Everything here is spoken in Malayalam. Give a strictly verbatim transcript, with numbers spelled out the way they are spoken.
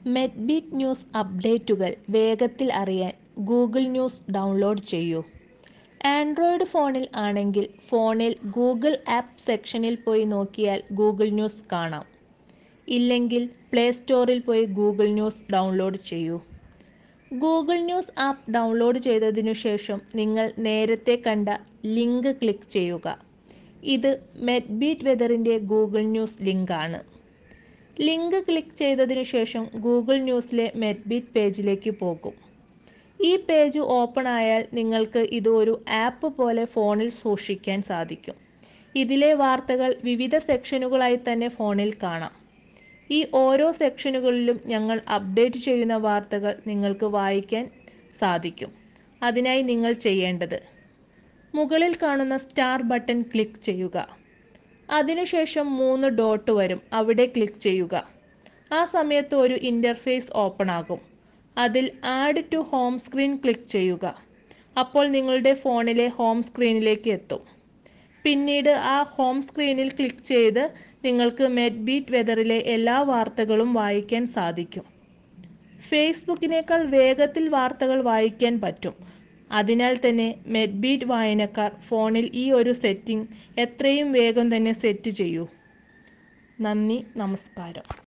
മെഡ്ബീറ്റ് ന്യൂസ് അപ്ഡേറ്റുകൾ വേഗത്തിൽ അറിയാൻ ഗൂഗിൾ ന്യൂസ് ഡൗൺലോഡ് ചെയ്യൂ. ആൻഡ്രോയിഡ് ഫോണിൽ ആണെങ്കിൽ ഫോണിൽ ഗൂഗിൾ ആപ്പ് സെക്ഷനിൽ പോയി നോക്കിയാൽ ഗൂഗിൾ ന്യൂസ് കാണാം. ഇല്ലെങ്കിൽ പ്ലേ സ്റ്റോറിൽ പോയി ഗൂഗിൾ ന്യൂസ് ഡൗൺലോഡ് ചെയ്യൂ. ഗൂഗിൾ ന്യൂസ് ആപ്പ് ഡൗൺലോഡ് ചെയ്തതിനു ശേഷം നിങ്ങൾ നേരത്തെ കണ്ട ലിങ്ക് ക്ലിക്ക് ചെയ്യുക. ഇത് മെഡ്ബീറ്റ് വെതറിൻ്റെ ഗൂഗിൾ ന്യൂസ് ലിങ്കാണ്. ലിങ്ക് ക്ലിക്ക് ചെയ്തതിനു ശേഷം ഗൂഗിൾ ന്യൂസിലെ മെഡ്ബീറ്റ് പേജിലേക്ക് പോകും. ഈ പേജ് ഓപ്പൺ ആയാൽ നിങ്ങൾക്ക് ഇത് ഒരു ആപ്പ് പോലെ ഫോണിൽ സൂക്ഷിക്കാൻ സാധിക്കും. ഇതിലെ വാർത്തകൾ വിവിധ സെക്ഷനുകളായി തന്നെ ഫോണിൽ കാണാം. ഈ ഓരോ സെക്ഷനുകളിലും ഞങ്ങൾ അപ്ഡേറ്റ് ചെയ്യുന്ന വാർത്തകൾ നിങ്ങൾക്ക് വായിക്കാൻ സാധിക്കും. അതിനായി നിങ്ങൾ ചെയ്യേണ്ടത് മുകളിൽ കാണുന്ന സ്റ്റാർ ബട്ടൺ ക്ലിക്ക് ചെയ്യുക. അതിനുശേഷം മൂന്ന് ഡോട്ട് വരും, അവിടെ ക്ലിക്ക് ചെയ്യുക. ആ സമയത്ത് ഒരു ഇൻ്റർഫേസ് ഓപ്പൺ ആകും. അതിൽ add to home screen click ചെയ്യുക. അപ്പോൾ നിങ്ങളുടെ ഫോണിലെ ഹോം സ്ക്രീനിലേക്ക് എത്തും. പിന്നീട് ആ ഹോം സ്ക്രീനിൽ ക്ലിക്ക് ചെയ്ത് നിങ്ങൾക്ക് മെഡ്ബീറ്റ് വെതറിലെ എല്ലാ വാർത്തകളും വായിക്കാൻ സാധിക്കും. ഫേസ്ബുക്കിനേക്കാൾ വേഗത്തിൽ വാർത്തകൾ വായിക്കാൻ പറ്റും. അതിനാൽ തന്നെ മെഡ്ബീറ്റ് വായനക്കാർ ഫോണിൽ ഈ ഒരു സെറ്റിംഗ് എത്രയും വേഗം തന്നെ സെറ്റ് ചെയ്യൂ. നന്ദി, നമസ്കാരം.